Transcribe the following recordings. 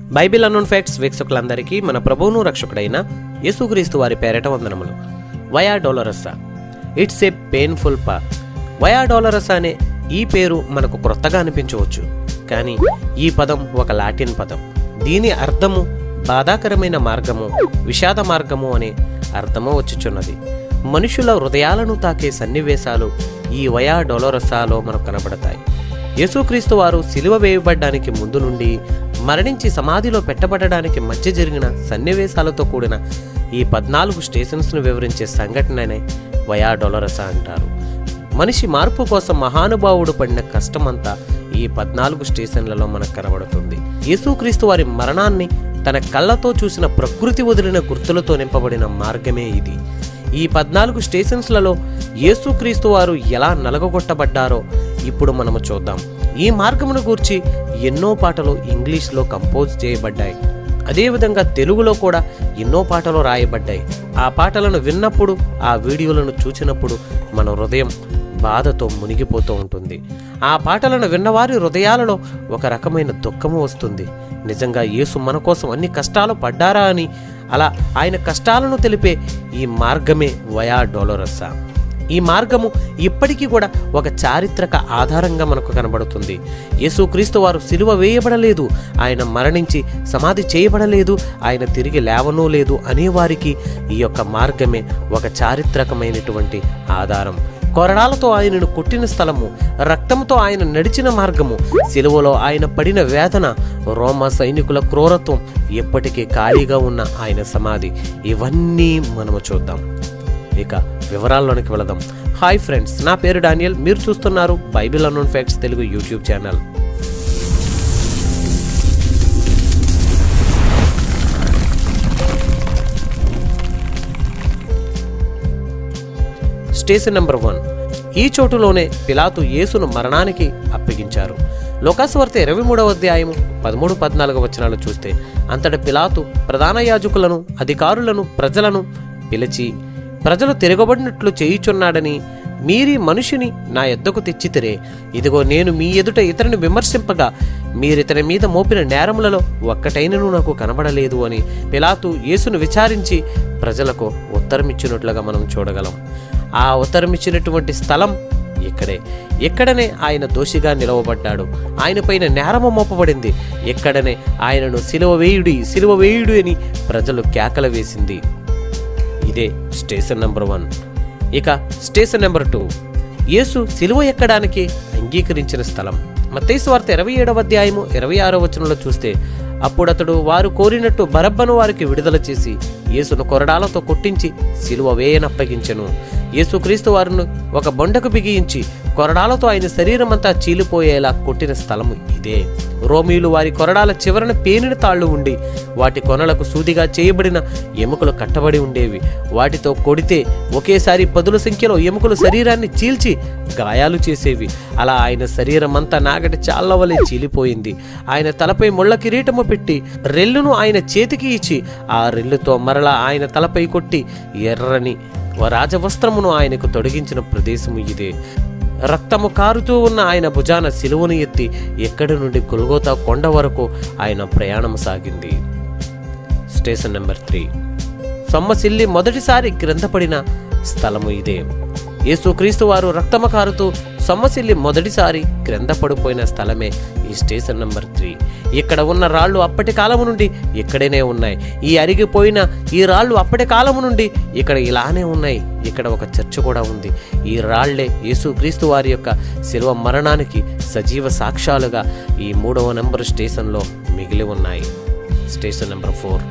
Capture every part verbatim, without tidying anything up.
Bible unknown facts వీక్షకులందరికీ మన ప్రభువును రక్షకుడైన యేసుక్రీస్తు వారి పేరిట వందనములు. Via Dolorosa, it's a painful path. Via Dolorosa అనే ఈ పేరు మనకు క్రొత్తగా అనిపించవచ్చు, కానీ ఈ పదం ఒక లాటిన్ పదం. దీని అర్థము బాధాకరమైన మార్గము, విషాద మార్గము అనే అర్థము వచ్చుచున్నది. మనుషుల హృదయాలను తాకే సన్నివేశాలు ఈ వయా డోలరస్సాలో మనకు కనబడతాయి. యేసుక్రీస్తు వారు సిలువ వేయబడ్డానికి ముందు నుండి మరణించి సమాధిలో పెట్టబడడానికి మధ్య జరిగిన సన్నివేశాలతో కూడిన ఈ పద్నాలుగు స్టేషన్స్ను వివరించే సంఘటననే వయా డోలరస్సా అంటారు. మనిషి మార్పు కోసం మహానుభావుడు పడిన కష్టమంతా ఈ పద్నాలుగు స్టేషన్లలో మనకు కనబడుతుంది. యేసుక్రీస్తు వారి మరణాన్ని తన కళ్ళతో చూసిన ప్రకృతి వదిలిన గుర్తులతో నింపబడిన మార్గమే ఇది. ఈ పద్నాలుగు స్టేషన్స్లలో యేసుక్రీస్తు వారు ఎలా నలగొట్టబడ్డారో ఇప్పుడు మనము చూద్దాం. ఈ మార్గమును గూర్చి ఎన్నో పాటలు ఇంగ్లీష్లో కంపోజ్ చేయబడ్డాయి. అదేవిధంగా తెలుగులో కూడా ఎన్నో పాటలు రాయబడ్డాయి. ఆ పాటలను విన్నప్పుడు, ఆ వీడియోలను చూసినప్పుడు మన హృదయం బాధతో మునిగిపోతూ ఉంటుంది. ఆ పాటలను విన్నవారి హృదయాలలో ఒక రకమైన దుఃఖము వస్తుంది. నిజంగా యేసు మన కోసం అన్ని కష్టాలు పడ్డారా అని, అలా ఆయన కష్టాలను తెలిపే ఈ మార్గమే వయా డోలరస్సా. ఈ మార్గము ఇప్పటికీ కూడా ఒక చారిత్రక ఆధారంగా మనకు కనబడుతుంది. యేసుక్రీస్తు వారు సిలువ వేయబడలేదు, ఆయన మరణించి సమాధి చేయబడలేదు, ఆయన తిరిగి లేవనూ లేదు అనేవారికి ఈ యొక్క మార్గమే ఒక చారిత్రకమైనటువంటి ఆధారం. కొరడాలతో ఆయనను కొట్టిన స్థలము, రక్తంతో ఆయన నడిచిన మార్గము, సిలువలో ఆయన పడిన వేదన, రోమా సైనికుల క్రూరత్వం, ఎప్పటికీ ఖాళీగా ఉన్న ఆయన సమాధి, ఇవన్నీ మనము చూద్దాం. ఇక వివరాల్లోనికి వెళదాం. హాయ్ ఫ్రెండ్స్, నా పేరు డానియల్. మీరు చూస్తున్నారు Bible unknown facts Telugu YouTube channel. Station number one. ఈ చోటులోనే పిలాతు యేసును మరణానికి అప్పగించారు. లోకాసువార్త ఇరవై మూడవ అధ్యాయము పదమూడు పద్నాలుగు వచనాలు చూస్తే, అంతటి పిలాతు ప్రధాన యాజకులను, అధికారులను, ప్రజలను పిలిచి, ప్రజలు తిరగబడినట్లు చేయుచున్నాడని మీరీ మనుషుని నా యొద్దకు తెచ్చితిరే. ఇదిగో నేను మీ ఎదుట ఇతరుని విమర్శింపగా మీరితని మీద మోపిన నేరములలో ఒక్కటైనను నాకు కనబడలేదు అని పిలాతు యేసును విచారించి ప్రజలకు ఉత్తరమిచ్చినట్లుగా మనం చూడగలం. ఆ ఉత్తరమిచ్చినటువంటి స్థలం ఇక్కడే. ఎక్కడనే ఆయన దోషిగా నిలవబడ్డాడు. ఆయన పైన నేరము మోపబడింది. ఎక్కడనే ఆయనను సిలువ వేయుడి, సిలువ వేయుడు అని ప్రజలు కేకలు వేసింది. ఇదే స్టేషన్ నెంబర్ వన్. ఇక స్టేషన్ నెంబర్ టూ, యేసు సిలువ ఎక్కడానికి అంగీకరించిన స్థలం. మత్తయి సువార్త ఇరవై ఏడవ అధ్యాయము ఇరవై ఆరో వచనంలో చూస్తే, అప్పుడతడు వారు కోరినట్టు బరబ్బను వారికి విడుదల చేసి యేసును కొరడాలతో కొట్టించి సిలువ వేయనప్పగించెను. యేసుక్రీస్తు వారిని ఒక బొండకు బిగించి కొరడాలతో ఆయన శరీరం అంతా చీలిపోయేలా కొట్టిన స్థలము ఇదే. రోమీయులు వారి కొరడాల చివరన పేనిన తాళ్లు ఉండి వాటి కొనలకు సూదిగా చేయబడిన ఎముకలు కట్టబడి ఉండేవి. వాటితో కొడితే ఒకేసారి పదుల సంఖ్యలో ఎముకలు శరీరాన్ని చీల్చి గాయాలు చేసేవి. అలా ఆయన శరీరం అంతా నాగటి చాళ్ల వలె చీలిపోయింది. ఆయన తలపై ముళ్ళ కిరీటము పెట్టి రెల్లును ఆయన చేతికి ఇచ్చి ఆ రెల్లుతో మరలా ఆయన తలపై కొట్టి ఎర్రని రాజవస్త్రమును ఆయనకు తొడిగించిన ప్రదేశము ఇదే. రక్తము కారుతూ ఉన్న ఆయన భుజాన సిలువను ఎత్తి ఎక్కడి నుండి గొల్గోతా కొండ వరకు ఆయన ప్రయాణం సాగింది. స్టేషన్ నెంబర్ త్రీ, సొమ్మసిల్లి మొదటిసారి క్రింద పడిన స్థలము ఇదే. యేసుక్రీస్తు వారు రక్తము కారుతూ సొమ్మసిల్లి మొదటిసారి క్రింద పడిపోయిన స్థలమే ఈ స్టేషన్ నెంబర్ త్రీ. ఇక్కడ ఉన్న రాళ్ళు అప్పటి కాలము నుండి ఇక్కడనే ఉన్నాయి. ఈ అరిగిపోయిన ఈ రాళ్ళు అప్పటి కాలము నుండి ఇక్కడ ఇలానే ఉన్నాయి. ఇక్కడ ఒక చర్చ్ కూడా ఉంది. ఈ రాళ్లే యేసుక్రీస్తు వారి యొక్క శిలువ మరణానికి సజీవ సాక్ష్యాలుగా ఈ మూడవ నెంబర్ స్టేషన్లో మిగిలి ఉన్నాయి. స్టేషన్ నెంబర్ ఫోర్,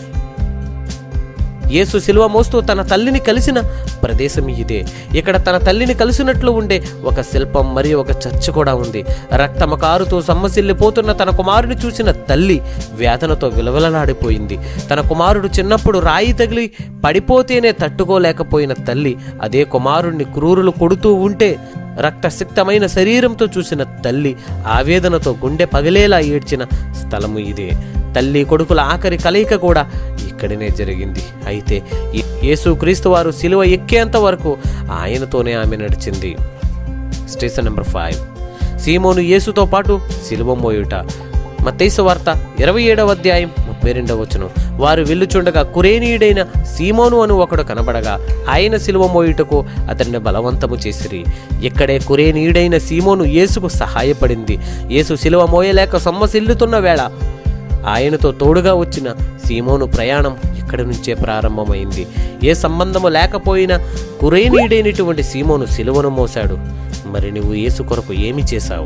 యేసు సిలువ మోస్తూ తన తల్లిని కలిసిన ప్రదేశం ఇదే. ఇక్కడ తన తల్లిని కలిసినట్లు ఉండే ఒక శిల్పం మరియు ఒక చర్చ్ కూడా ఉంది. రక్తము కారుతూ సమ్మసిల్లిపోతున్న తన కుమారుని చూసిన తల్లి వేదనతో విలవిలలాడిపోయింది. తన కుమారుడు చిన్నప్పుడు రాయి తగిలి పడిపోతేనే తట్టుకోలేకపోయిన తల్లి అదే కుమారుణ్ణి క్రూరులు కొడుతూ ఉంటే రక్తసిక్తమైన శరీరంతో చూసిన తల్లి ఆవేదనతో గుండె పగిలేలా ఏడ్చిన స్థలము ఇదే. తల్లి కొడుకుల ఆఖరి కలయిక కూడా ఇక్కడనే జరిగింది. అయితే యేసుక్రీస్తు వారు సిలువ ఎక్కేంత వరకు ఆయనతోనే ఆమె నడిచింది. స్టేషన్ నెంబర్ ఫైవ్, సీమోను యేసుతో పాటు సిలువ మోయుట. మత్తయి సువార్త ఇరవై ఏడవ అధ్యాయం ముప్పై రెండవ వచనం. వారు వెళ్ళుచుండగా కురేనీయుడైన సీమోను అను ఒకడు కనబడగా ఆయన సిలువ మోయుటకు అతన్ని బలవంతము చేసిరి. ఇక్కడే కురేనీయుడైన సీమోను యేసుకు సహాయపడింది. యేసు సిలువ మోయలేక సొమ్మసిల్లుతున్న వేళ ఆయనతో తోడుగా వచ్చిన సీమోను ప్రయాణం ఇక్కడి నుంచే ప్రారంభమైంది. ఏ సంబంధము లేకపోయినా కురేనీయుడైనటువంటి సీమోను సిలువను మోశాడు. మరి నువ్వు యేసు కొరకు ఏమి చేశావు?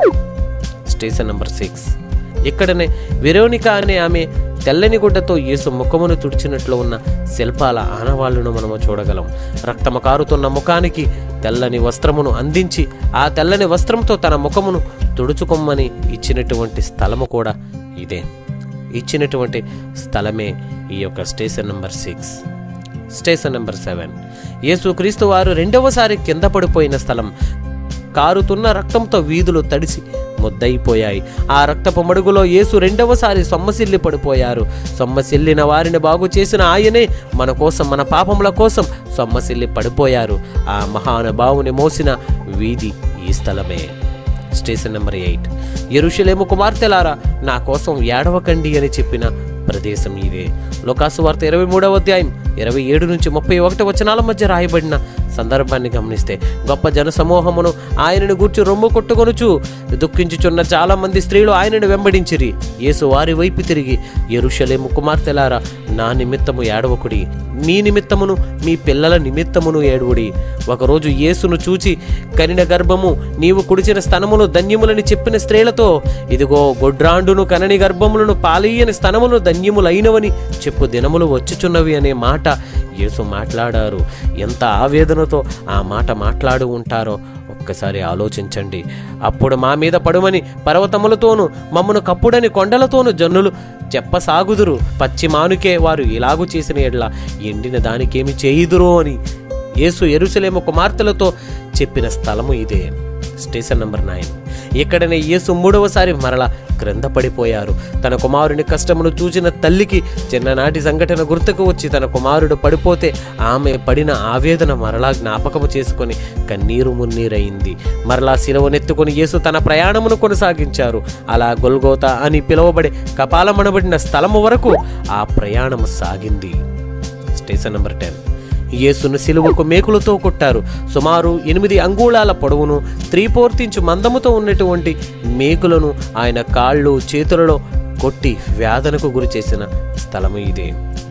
Station number six. ఇక్కడనే వెరోనిక అనే ఆమె తెల్లని గుడ్డతో యేసు ముఖమును తుడిచినట్లు ఉన్న శిల్పాల ఆనవాళ్లను మనము చూడగలం. రక్తము కారుతున్న ముఖానికి తెల్లని వస్త్రమును అందించి ఆ తెల్లని వస్త్రంతో తన ముఖమును తుడుచుకొమ్మని ఇచ్చినటువంటి స్థలము కూడా ఇదే. ఇచ్చినటువంటి స్థలమే ఈ యొక్క station number six. Station number seven. యేసుక్రీస్తు వారు రెండవసారి కింద పడిపోయిన స్థలం. కారుతున్న రక్తంతో వీధులు తడిసి ముద్దయిపోయాయి. ఆ రక్తపు మడుగులో యేసు రెండవసారి సొమ్మసిల్లి పడిపోయారు. సొమ్మసిల్లిన వారిని బాగు చేసిన ఆయనే మన కోసం, మన పాపముల కోసం సొమ్మసిల్లి పడిపోయారు. ఆ మహానుభావుని మోసిన వీధి ఈ స్థలమే. Station number eight. యెరూషలేము కుమార్తెలారా నా కోసం ఏడవకండి అని చెప్పిన ప్రదేశం ఇదే. లూకాసు వార్త ఇరవై మూడవ అధ్యాయం ఇరవై ఏడు నుంచి ముప్పై ఒకటి వచనాల మధ్య రాయబడిన సందర్భాన్ని గమనిస్తే గొప్ప జన సమూహమును ఆయనను గూర్చి రొమ్ము కొట్టుకొనుచు దుఃఖించుచున్న చాలా మంది స్త్రీలు ఆయనను వెంబడించిరి. యేసు వారి వైపు తిరిగి, యెరూషలేము కుమార్తెలారా నా నిమిత్తము ఏడవకుడి, మీ నిమిత్తమును మీ పిల్లల నిమిత్తమును ఏడువుడి. ఒకరోజు యేసును చూచి కనిన గర్భము నీవు కుడిచిన స్తనమును ధన్యములని చెప్పిన స్త్రీలతో ఇదిగో గొడ్రాండును కనని గర్భములను పాలీయని స్తనమును ధన్యములైనవని చెప్పు దినములు వచ్చుచున్నవి అనే మాట యేసు మాట్లాడారు. ఎంత ఆవేదనతో ఆ మాట మాట్లాడు ఉంటారో ఒక్కసారి ఆలోచించండి. అప్పుడు మా మీద పడుమని పర్వతములతోనూ మమ్మను కప్పుడని కొండలతోనూ జనులు చెప్పసాగుదురు. పచ్చి మానుకే వారు ఇలాగు చేసిన ఎడ్ల ఎండిన దానికేమి చేయుదురో అని యేసు యెరూషలేము కుమార్తెలతో చెప్పిన స్థలము ఇదే. Station number nine. ఇక్కడనే యేసు మూడవసారి మరల క్రింద పడిపోయారు. తన కుమారుని కష్టమును చూచిన తల్లికి చిన్ననాటి సంఘటన గుర్తుకు వచ్చి తన కుమారుడు పడిపోతే ఆమె పడిన ఆవేదన మరలా జ్ఞాపకము చేసుకొని కన్నీరు మున్నీరైంది. మరలా శిలువనెత్తుకొని యేసు తన ప్రయాణమును కొనసాగించారు. అలా గొల్గోతా అని పిలువబడే కపాలమనబడిన స్థలము వరకు ఆ ప్రయాణము సాగింది. Station number ten. యేసును సిలువకు మేకులతో కొట్టారు. సుమారు ఎనిమిది అంగుళాల పొడవును త్రీపోర్తించు మందముతో ఉన్నటువంటి మేకులను ఆయన కాళ్ళు చేతులలో కొట్టి వేదనకు గురి చేసిన స్థలము ఇదే.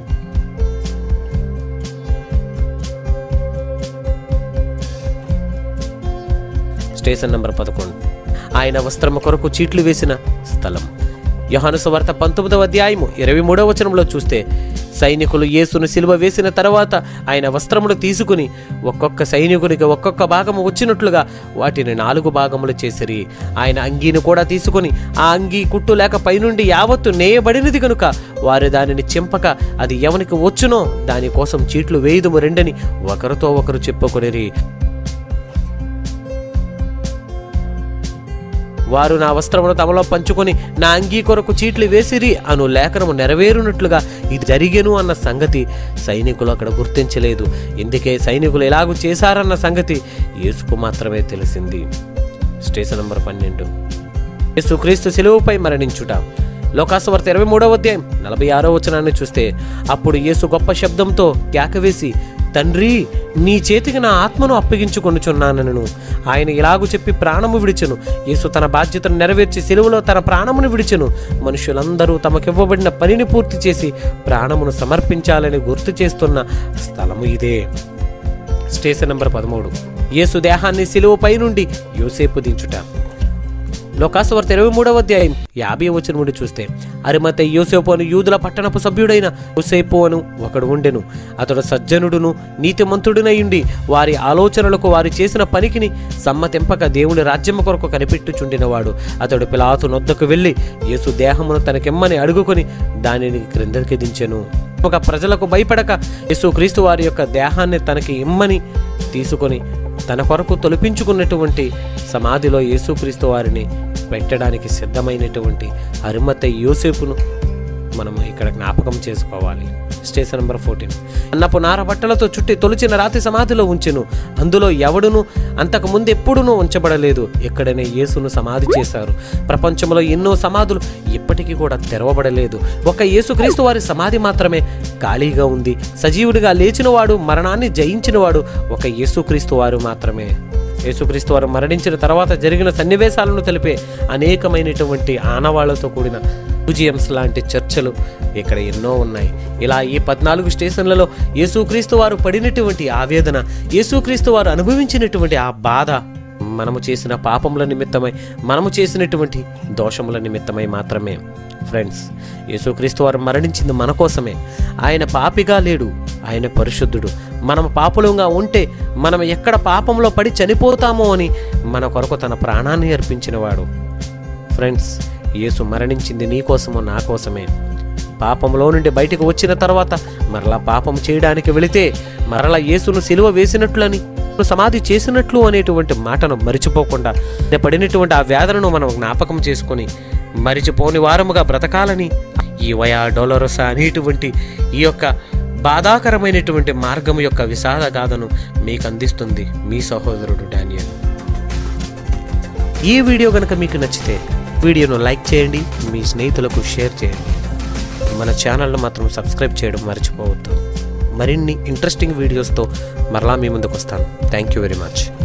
స్టేషన్ నెంబర్ పదకొండు. ఆయన వస్త్రము కొరకు చీట్లు వేసిన స్థలం. యోహాను సువార్త పంతొమ్మిదవ అధ్యాయము ఇరవై మూడవ వచనంలో చూస్తే సైనికులు యేసును సిలువ వేసిన తర్వాత ఆయన వస్త్రములు తీసుకుని ఒక్కొక్క సైనికునికి ఒక్కొక్క భాగము వచ్చినట్లుగా వాటిని నాలుగు భాగములు చేసిరి. ఆయన అంగీని కూడా తీసుకుని ఆ అంగీ కుట్టు లేక పైనుండి యావత్తు నేయబడినది కనుక వారు దానిని చింపక అది ఎవనికి వచ్చునో దానికోసం చీట్లు వేయుదుము రెండని ఒకరితో ఒకరు చెప్పుకొనిరి. వారు నా వస్త్రమును తమలో పంచుకొని నా అంగీ కొరకు చీట్లు వేసిరి అను లేఖనము నెరవేరునట్లుగా ఇది జరిగెను అన్న సంగతి సైనికులు అక్కడ గుర్తించలేదు. ఇందుకే సైనికులు ఎలాగూ చేశారన్న సంగతి యేసుకు మాత్రమే తెలిసింది. స్టేషన్ నంబర్ పన్నెండు. యేసుక్రీస్తు సిలువపై మరణించుట. లూకాసు వార్త ఇరవై మూడవ అధ్యాయం నలభై ఆరో వచనాన్ని చూస్తే అప్పుడు యేసు గొప్ప శబ్దంతో కేకవేసి, తండ్రి నీ చేతికి నా ఆత్మను అప్పగించుకొనుచున్నానను ఆయన ఇలాగు చెప్పి ప్రాణము విడిచెను. యేసు తన బాధ్యతను నెరవేర్చి సిలువలో తన ప్రాణమును విడిచెను. మనుషులందరూ తమకివ్వబడిన పనిని పూర్తి చేసి ప్రాణమును సమర్పించాలని గుర్తు చేస్తున్న స్థలము ఇదే. స్టేషన్ నెంబర్ పదమూడు. యేసు దేహాన్ని సిలువపై నుండి యోసేపు దించుట. లూకాసు వార్త ఇరవై మూడవ అధ్యాయం యాభై వచనం నుండి చూస్తే అరిమతయి యోసేపు అను యూదుల పట్టణపు సభ్యుడైన యోసేపు అను ఒకడు ఉండెను. అతడు సజ్జనుడును నీతిమంతుడునయుండి వారి ఆలోచనలకు వారు చేసిన పనికిని సమ్మతింపక దేవుని రాజ్యము కొరకు కనిపెట్టుచుండినవాడు. అతడు పిలాతు నొద్దకు వెళ్ళి యేసు దేహమును తనకిమ్మని అడుగుకొని దానిని క్రిందకి దించెను. ఒక ప్రజలకు భయపడక యేసుక్రీస్తు వారి యొక్క దేహాన్ని తనకి ఇమ్మని తీసుకొని తన కొరకు తొలిపించుకున్నటువంటి సమాధిలో యేసుక్రీస్తు వారిని పెట్టడానికి సిద్ధమైనటువంటి అరిమతయి యోసేపును మనం ఇక్కడ జ్ఞాపకం చేసుకోవాలి. Station number fourteen. అన్నపు నార బట్టలతో చుట్టి తొలిచిన రాతి సమాధిలో ఉంచెను, అందులో ఎవడును అంతకు ముందు ఎప్పుడునూ ఉంచబడలేదు. ఇక్కడనే యేసును సమాధి చేశారు. ప్రపంచంలో ఎన్నో సమాధులు ఇప్పటికీ కూడా తెరవబడలేదు. ఒక యేసుక్రీస్తు వారి సమాధి మాత్రమే ఖాళీగా ఉంది. సజీవుడిగా లేచినవాడు, మరణాన్ని జయించినవాడు ఒక యేసుక్రీస్తు వారు మాత్రమే. యేసుక్రీస్తు వారు మరణించిన తర్వాత జరిగిన సన్నివేశాలను తెలిపే అనేకమైనటువంటి ఆనవాళ్లతో కూడిన మ్యూజియంస్ లాంటి చర్చలు ఇక్కడ ఎన్నో ఉన్నాయి. ఇలా ఈ పద్నాలుగు స్టేషన్లలో యేసుక్రీస్తు వారు పడినటువంటి ఆవేదన, యేసుక్రీస్తు వారు అనుభవించినటువంటి ఆ బాధ మనము చేసిన పాపముల నిమిత్తమై, మనము చేసినటువంటి దోషముల నిమిత్తమై మాత్రమే. ఫ్రెండ్స్, యేసుక్రీస్తు వారు మరణించింది మన కోసమే. ఆయన పాపిగా లేడు, ఆయన పరిశుద్ధుడు. మనం పాపులంగా ఉంటే మనం ఎక్కడ పాపంలో పడి చనిపోతామో అని మన కొరకు తన ప్రాణాన్ని అర్పించినవాడు. ఫ్రెండ్స్, యేసు మరణించింది నీ కోసమో నా కోసమే. పాపంలో నుండి బయటకు వచ్చిన తర్వాత మరలా పాపం చేయడానికి వెళితే మరలా యేసును సిలువ వేసినట్లని, సమాధి చేసినట్లు అనేటువంటి మాటను మరిచిపోకుండా పడినటువంటి ఆ వేదనను మనం జ్ఞాపకం చేసుకొని మరిచిపోని వారముగా బ్రతకాలని ఈ వయా డొలరోసా అనేటువంటి ఈ యొక్క బాధాకరమైనటువంటి మార్గం యొక్క విషాద గాథను మీకు అందిస్తుంది మీ సహోదరుడు డానియల్. ఈ వీడియో కనుక మీకు నచ్చితే వీడియోను లైక్ చేయండి, మీ స్నేహితులకు షేర్ చేయండి. మన ఛానల్ను మాత్రం సబ్స్క్రైబ్ చేయడం మర్చిపోవద్దు. మరిన్ని ఇంట్రెస్టింగ్ వీడియోస్తో మరలా మీ ముందుకు వస్తాను. Thank you very much.